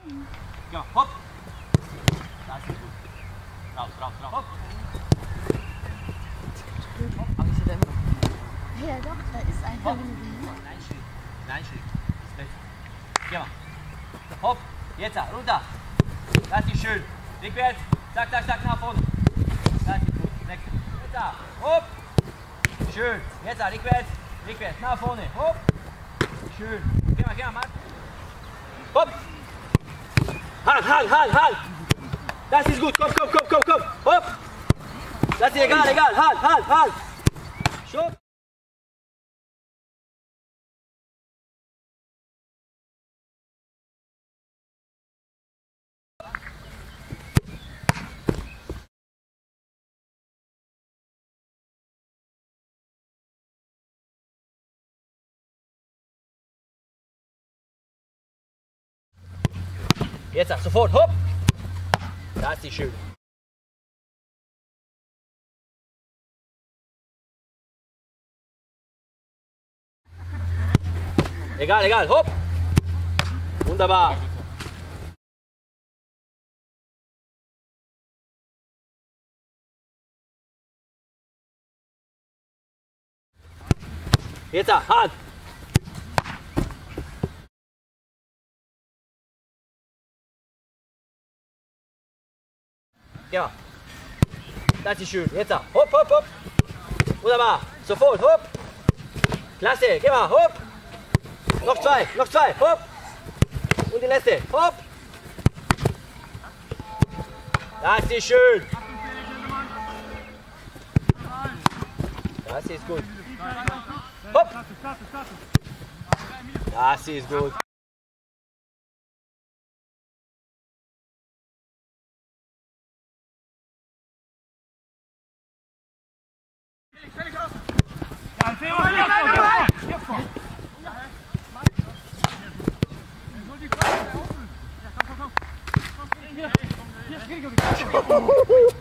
Ja, hopp. Das ist gut. Raus, raus, raus. Hopp. Aber ist er denn? Ja doch, da ist einfach Hopp. Nein, Schritt. Nein, Schritt. Ist besser. Geh mal. Hopp. Jetzt, runter. Das ist schön. Rückwärts. Zack, zack, zack, nach vorne. Das ist gut. Nächste. Jetzt, hopp. Schön. Jetzt, rückwärts. Rückwärts. Nach vorne. Hopp. Schön. Geh mal, Mann. Hopp. Halt, halt, halt, halt. Das ist gut. Komm, komm, komm, komm, komm. Hopp. Das ist egal, egal. Halt, halt, halt. Stopp. Jetzt sofort, hopp! Das ist schön. Egal, egal, hopp! Wunderbar. Jetzt, halt! Ja, das ist schön. Jetzt, hopp, hopp, hopp. Wunderbar. Sofort, hopp. Klasse, geh mal, hopp. Noch zwei, hopp. Und die letzte, hopp. Das ist schön. Das ist gut. Hopp. Das ist gut. Hier,